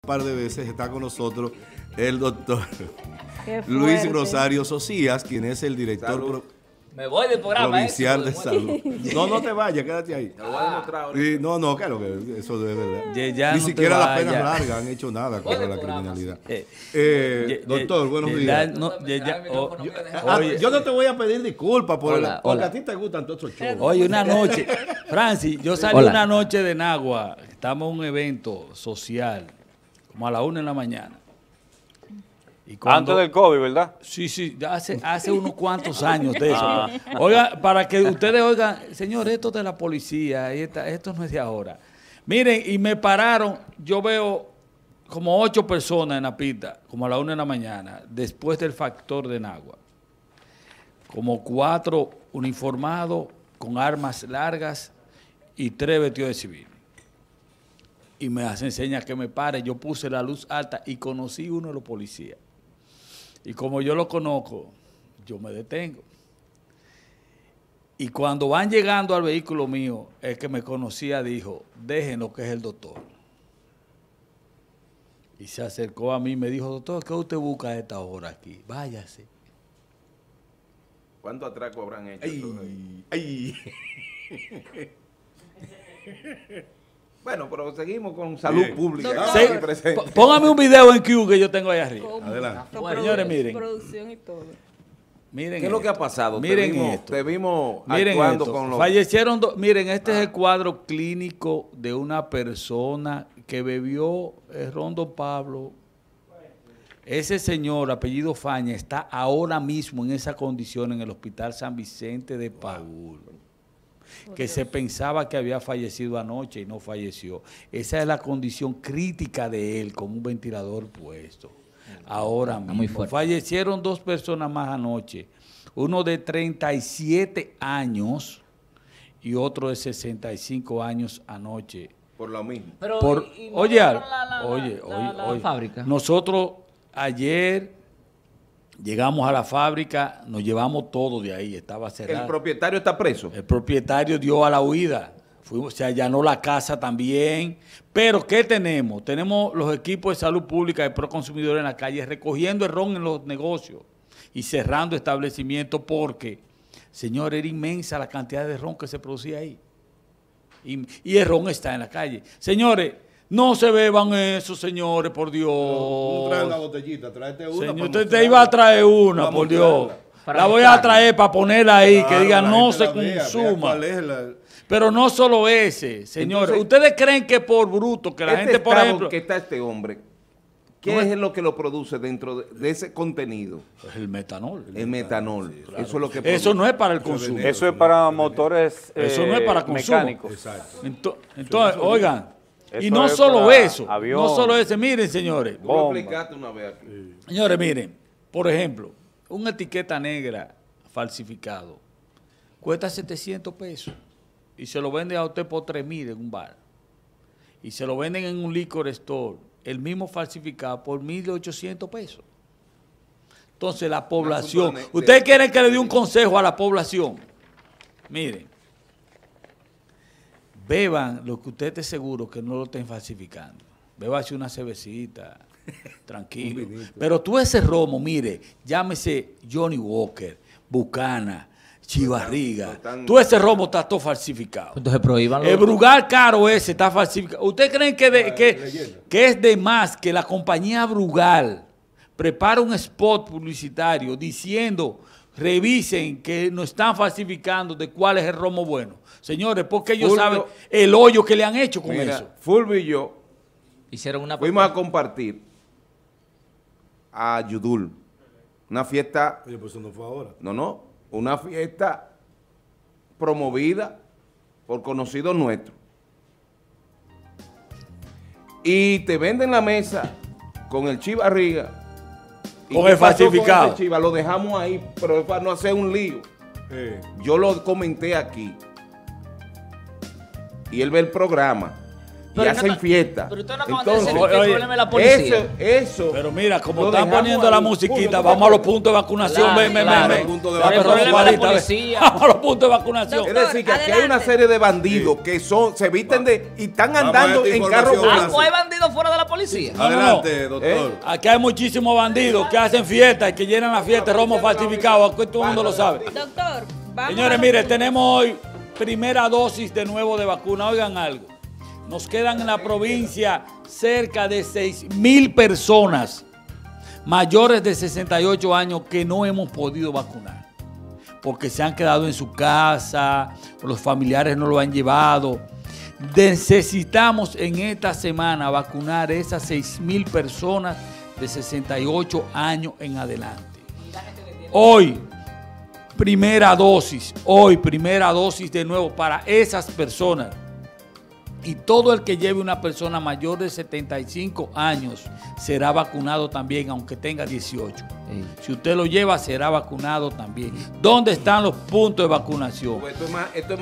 par de veces está con nosotros el doctor Luis Rosario Socias, quien es el director me voy del programa provincial de salud. No, no te vayas, quédate ahí. Te lo voy a demostrar ahora. No, claro que eso de verdad. Ya Ni no siquiera las vaya. penas largas han hecho nada contra la criminalidad. Doctor, buenos Ya, días. Oye, Yo no te voy a pedir disculpas porque Hola. a ti te gustan todos esos shows. Oye, una noche, Francis, yo salí una noche de Nagua, estamos en un evento social, como a la 1 de la mañana. Y Antes del COVID, ¿verdad? Sí, ya hace unos cuantos años de eso. Oiga, para que ustedes oigan, señor, esto de la policía, esto no es de ahora. Miren, y me pararon, yo veo como 8 personas en la pista, como a la 1 de la mañana, después del factor de Nagua. Como 4 uniformados con armas largas y 3 vestidos de civil. Y me hacen señas que me pare. Yo puse la luz alta y conocí uno de los policías. Y como yo lo conozco, yo me detengo. Y cuando van llegando al vehículo mío, el que me conocía dijo, déjenlo que es el doctor. Y se acercó a mí y me dijo, doctor, ¿qué usted busca a esta hora aquí? Váyase. ¿Cuánto atraco habrán hecho? Ay. Bueno, pero seguimos con salud pública. Póngame un video en Q que yo tengo ahí arriba. Adelante. Señores, miren. Producción y todo. Miren ¿Qué es lo que ha pasado? Miren Te vimos miren actuando esto. con los... Fallecieron miren, este es el cuadro clínico de una persona que bebió el ron Don Pablo. Ese señor, apellido Faña, está ahora mismo en esa condición en el Hospital San Vicente de Paúl. Que se pensaba que había fallecido anoche y no falleció. Esa es la condición crítica de él, con un ventilador puesto. Ahora mismo. Fallecieron 2 personas más anoche. Uno de 37 años y otro de 65 años anoche. Por lo mismo. Pero, Oye, fábrica. Nosotros ayer llegamos a la fábrica, nos llevamos todo de ahí, estaba cerrado. ¿El propietario está preso? El propietario dio a la huida. Se allanó la casa también. Pero, ¿qué tenemos? Tenemos los equipos de salud pública de Proconsumidor en la calle recogiendo el ron en los negocios y cerrando establecimientos porque, señor, era inmensa la cantidad de ron que se producía ahí. Y el ron está en la calle. Señores, no se beban eso, señores, por Dios. No trae una botellita, tráete una. Señor, usted te iba a traer una, por Dios. La voy a traer para ponerla ahí, que diga no se consuma. Pero no solo ese, señores. Entonces, ¿ustedes creen que por bruto, que la gente, por ejemplo... que está este hombre, ¿qué es lo que lo produce dentro de ese contenido? El metanol. El metanol. Sí, claro. Eso es lo que produce. Eso no es para el consumo. Eso es para motores eso no es para consumo. mecánicos. Exacto. Entonces, oigan, y Eso no es solo para eso, avión. no solo eso. Miren, señores. Tú lo explicaste una vez aquí. Señores, miren, por ejemplo, una etiqueta negra falsificado cuesta 700 pesos y se lo venden a usted por 3,000 en un bar. Y se lo venden en un liquor store, el mismo falsificado, por 1,800 pesos. Entonces, la población... ¿Ustedes quieren que le dé un consejo a la población? Miren, beban lo que usted esté seguro que no lo estén falsificando. Bébase una cervecita, tranquilo. Pero tú ese romo, mire, llámese Johnny Walker, Bucana, Chivarriga. Tú ese romo está todo falsificado. Entonces prohíbanlo. El Brugal caro ese está falsificado. ¿Ustedes creen que es de más que la compañía Brugal prepara un spot publicitario diciendo, revisen que no están falsificando de cuál es el romo bueno? Señores, porque ellos saben el hoyo que le han hecho con eso. Fulvio y yo Hicieron una... fuimos a compartir a Yudul, una fiesta... Oye, pues eso no fue ahora. No, una fiesta promovida por conocidos nuestros. Y te venden la mesa con el Chivarriga. Con el falsificado. Con ese Chiva, lo dejamos ahí, pero es para no hacer un lío. Yo lo comenté aquí. Y él ve el programa. Pero hacen no- fiesta. pero usted no acaba de decir Entonces, que el problema es la policía. Eso. Pero mira, como lo están dejamos poniendo la ahí. musiquita, Punto. vamos a los puntos de vacunación. Claro, Ven. claro. Punto de La vacunación. perrona El problema es la Juanita, ven. policía. Vamos a los puntos de vacunación. Es decir, que aquí hay una Adelante. serie de bandidos que se visten y están Vamos a andando esta en carros información. Ah, pues hay bandidos fuera de la policía. No, no, Adelante, doctor. Aquí hay muchísimos bandidos que hacen fiestas y que llenan la fiesta, romo falsificado. Aquí todo el mundo lo sabe. Doctor, vamos Señores, a los mire, puntos. tenemos hoy primera dosis de nuevo de vacuna. Oigan algo. Nos quedan en la provincia cerca de 6,000 personas mayores de 68 años que no hemos podido vacunar. Porque se han quedado en su casa, los familiares no lo han llevado. Necesitamos en esta semana vacunar esas 6,000 personas de 68 años en adelante. Hoy, primera dosis de nuevo para esas personas. Y todo el que lleve una persona mayor de 75 años será vacunado también, aunque tenga 18. Si usted lo lleva, será vacunado también. ¿Dónde están los puntos de vacunación? Esto es más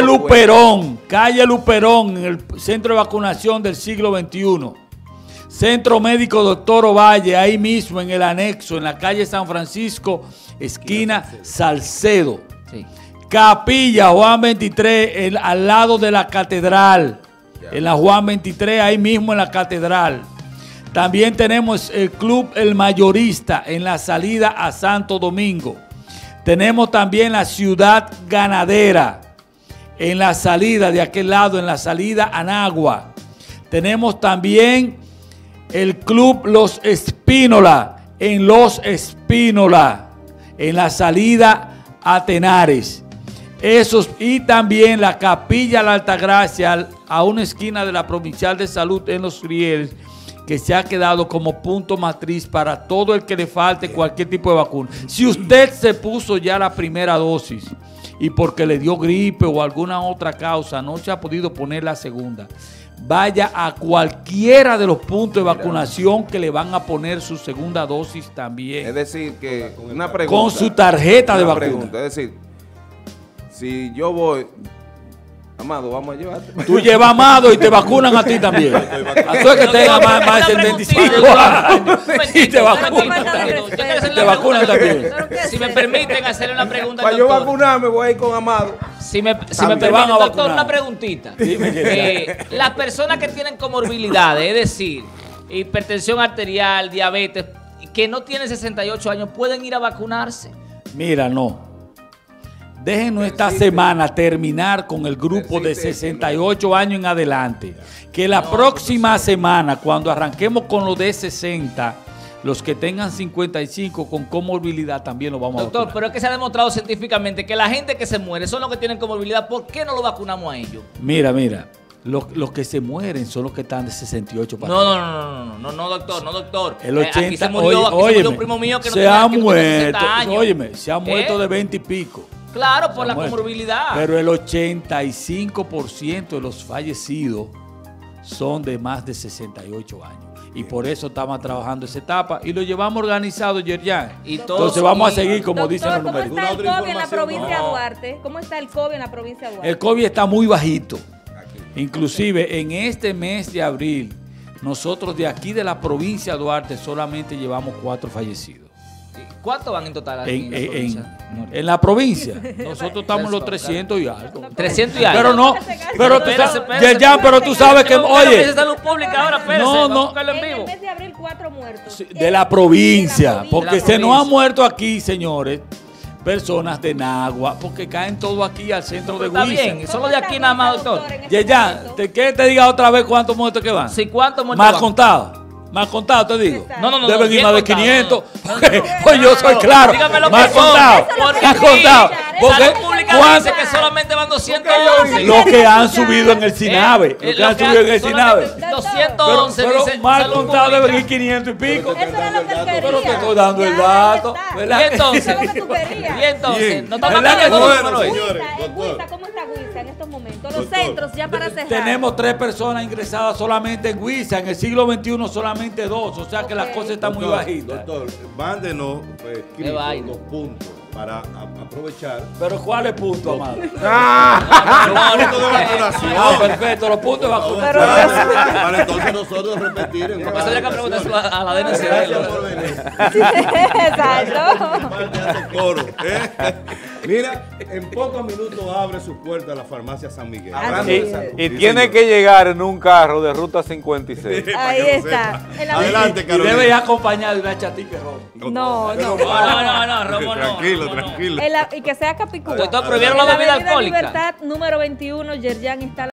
Calle Luperón, en el centro de vacunación del siglo XXI. Centro Médico Doctor Ovalle, ahí mismo en el anexo, en la calle San Francisco, esquina Salcedo. Sí. Capilla Juan 23, al lado de la catedral. En la Juan 23, ahí mismo en la catedral. También tenemos el Club El Mayorista en la salida a Santo Domingo. Tenemos también la Ciudad Ganadera en la salida de aquel lado, en la salida a Nagua. Tenemos también el Club Los Espínola en Los Espínola, en la salida a Tenares. Y también la Capilla La Altagracia, a una esquina de la Provincial de Salud en Los Rieles, que se ha quedado como punto matriz para todo el que le falte cualquier tipo de vacuna. Si usted se puso ya la primera dosis y porque le dio gripe o alguna otra causa no se ha podido poner la segunda, vaya a cualquiera de los puntos de vacunación que le van a poner su segunda dosis también. Es decir, que una pregunta. Con su tarjeta de Una vacuna. pregunta, es decir, si yo voy, Amado, vamos a llevarte. Tú llevas a Amado y te vacunan a ti también. A tú es que tenga más de 75 años y te vacunan también. Te vacunan también. Si me permiten hacerle una pregunta Para al yo doctor. vacunarme voy a ir con Amado. Si me Te permiten, van a doctor, vacunar. una preguntita. Dime, Las personas que tienen comorbilidades, es decir, hipertensión arterial, diabetes, que no tienen 68 años, ¿pueden ir a vacunarse? Mira, no. Déjenos esta semana terminar con el grupo de 68 años en adelante. Que la próxima semana, cuando arranquemos con los de 60, los que tengan 55 con comorbilidad también los vamos a Doctor, vacunar. pero es que se ha demostrado científicamente que la gente que se muere son los que tienen comorbilidad. ¿Por qué no lo vacunamos a ellos? Mira. Los que se mueren son los que están de 68 para No, arriba. no, doctor. El 80, aquí se murió un primo mío que no se tenía ha que no tiene 60 muerto. años. Óyeme, se ha muerto ¿Eh? de 20 y pico. Claro, por Se ha la muerto. comorbilidad. Pero el 85% de los fallecidos son de más de 68 años. Y por eso estamos trabajando esa etapa y lo llevamos organizado, Yerjan. Y todos- Entonces vamos a y- seguir como dicen los ¿Cómo números. está el otra COVID en la información? provincia de No. Duarte? ¿Cómo está el COVID en la provincia de Duarte? El COVID está muy bajito. Inclusive en este mes de abril, nosotros de aquí de la provincia de Duarte solamente llevamos 4 fallecidos. ¿Cuántos van en total aquí en la provincia? En la provincia, nosotros estamos en los 300 y algo. 300 y algo. Pero no, pero tú Espérese, sabes, espérese. Yerjan, pero tú sabes que, Tengo buscar la oye, Mesa de Salud Pública ahora, espérese, No, vamos a no. buscarlo en En el vivo. mes de abril, 4 muertos. de la provincia, De la porque provincia. se nos ha muerto aquí, señores, personas de Nagua, porque caen todo aquí al centro de Está Huiza. bien, solo de aquí nada más, doctor. Yerjan, ¿qué te diga otra vez cuántos muertos que van? Sí, ¿cuántos muertos Más van? contado. Más contado, te digo. No, Deben ir bien más de contado, 500. no, no. Pues yo soy claro. Dígamelo Más por favor. contado. Porque Más contado. Porque Salud Pública ¿cuánto- dice que solamente van 211. lo que han subido en el SINAVE. Lo que han subido en el SINAVE. 211 Pero dice mal Salud contado Pública. deben ir 500 y pico. Eso era lo que él quería. Pero te estoy dando el Ya, dato, ahí está. ¿verdad? Y entonces, Eso es lo que tú querías. y entonces, Bien. no estamos ¿Verdad que cambiando bueno, de número hoy. señores? Huiza, ¿cómo está Huiza en estos momentos? Los Doctor. centros ya para cerrar. Tenemos 3 personas ingresadas solamente en Huiza. En el siglo XXI solamente 2. O sea que la Ok. cosa está muy Doctor, bajita. Doctor, mándenos escrito vaina. los puntos para aprovechar. Pero ¿cuál es punto, amado? Punto de vacunación. Ah, perfecto, los puntos de vacunación. Para entonces nosotros repetir. Eso habría que preguntárselo a la DNCD. Gracias por venir. Exacto. Parte hace coro, ¿eh? Mira, en pocos minutos abre sus puertas la farmacia San Miguel. Así es. Y Sí, tiene señor. que llegar en un carro de ruta 56. Para Ahí que lo está. sepa. En la Adelante, Y Carolina. debe ir acompañado de una chatica roja. No, no. No, Romo no. Tranquilo, Romo no. tranquilo. Y que sea Capicúa. Doctor, prohibieron la En la bebida Avenida alcohólica. Libertad, número 21, Yerjan está